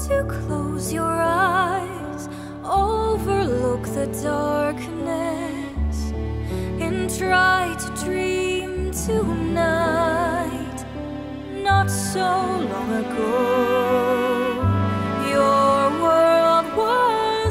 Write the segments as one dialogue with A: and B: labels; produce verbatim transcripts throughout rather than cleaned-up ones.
A: to close your eyes, overlook the darkness, and try to dream tonight. Not so long ago, your world was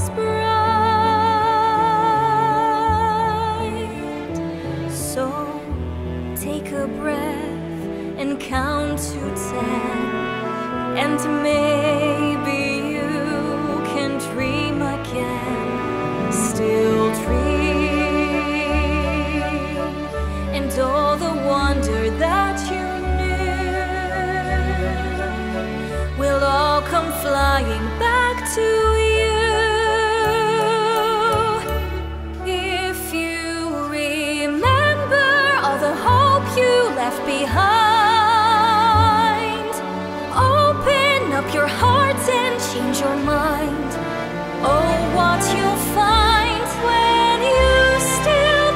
A: bright. So take a breath and count to ten, and maybe you can dream again. Still dream, and all the wonder that you knew will all come flying back to you. If you remember all the hope you left behind, open up your heart and change your mind. Oh, what you'll find when you still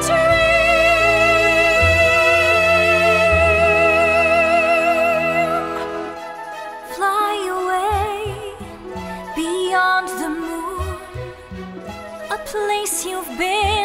A: dream. Fly away beyond the moon, a place you've been